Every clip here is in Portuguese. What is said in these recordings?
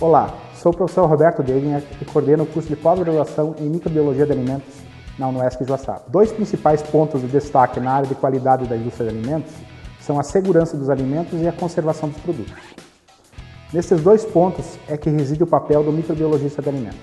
Olá, sou o professor Roberto Degner e coordeno o curso de pós-graduação em Microbiologia de Alimentos na UniESC Joaçaba. Dois principais pontos de destaque na área de qualidade da indústria de alimentos são a segurança dos alimentos e a conservação dos produtos. Nesses dois pontos é que reside o papel do microbiologista de alimentos.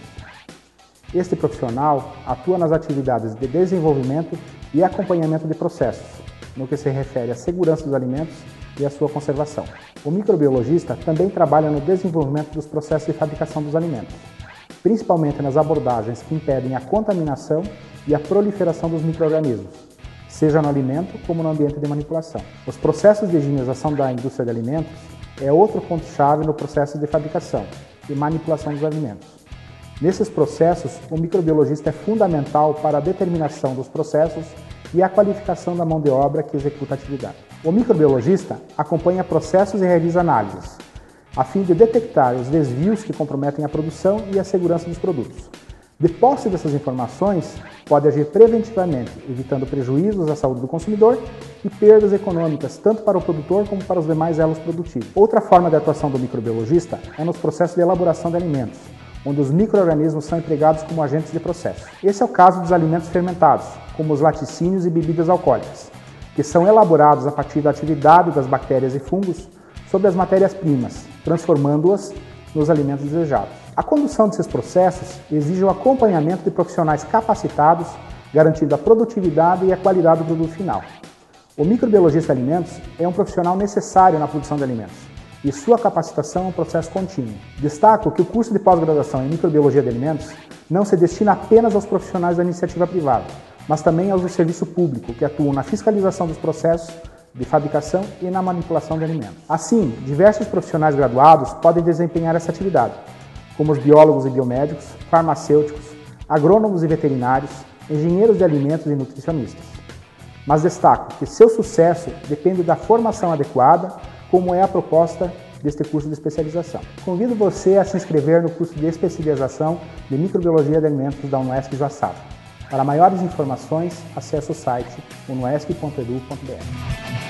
Este profissional atua nas atividades de desenvolvimento e acompanhamento de processos, no que se refere à segurança dos alimentos e à sua conservação. O microbiologista também trabalha no desenvolvimento dos processos de fabricação dos alimentos, principalmente nas abordagens que impedem a contaminação e a proliferação dos micro-organismos, seja no alimento como no ambiente de manipulação. Os processos de higienização da indústria de alimentos é outro ponto-chave no processo de fabricação e manipulação dos alimentos. Nesses processos, o microbiologista é fundamental para a determinação dos processos e a qualificação da mão de obra que executa a atividade. O microbiologista acompanha processos e realiza análises, a fim de detectar os desvios que comprometem a produção e a segurança dos produtos. De posse dessas informações, pode agir preventivamente, evitando prejuízos à saúde do consumidor e perdas econômicas, tanto para o produtor como para os demais elos produtivos. Outra forma de atuação do microbiologista é nos processos de elaboração de alimentos, onde os micro-organismos são empregados como agentes de processo. Esse é o caso dos alimentos fermentados, como os laticínios e bebidas alcoólicas, que são elaborados a partir da atividade das bactérias e fungos sobre as matérias-primas, transformando-as nos alimentos desejados. A condução desses processos exige o acompanhamento de profissionais capacitados, garantindo a produtividade e a qualidade do produto final. O microbiologista de alimentos é um profissional necessário na produção de alimentos, e sua capacitação é um processo contínuo. Destaco que o curso de pós-graduação em Microbiologia de Alimentos não se destina apenas aos profissionais da iniciativa privada, mas também aos do serviço público, que atuam na fiscalização dos processos de fabricação e na manipulação de alimentos. Assim, diversos profissionais graduados podem desempenhar essa atividade, como os biólogos e biomédicos, farmacêuticos, agrônomos e veterinários, engenheiros de alimentos e nutricionistas. Mas destaco que seu sucesso depende da formação adequada, como é a proposta deste curso de especialização. Convido você a se inscrever no curso de especialização de Microbiologia de Alimentos da UniESC Joaçaba. Para maiores informações, acesse o site unoesc.edu.br.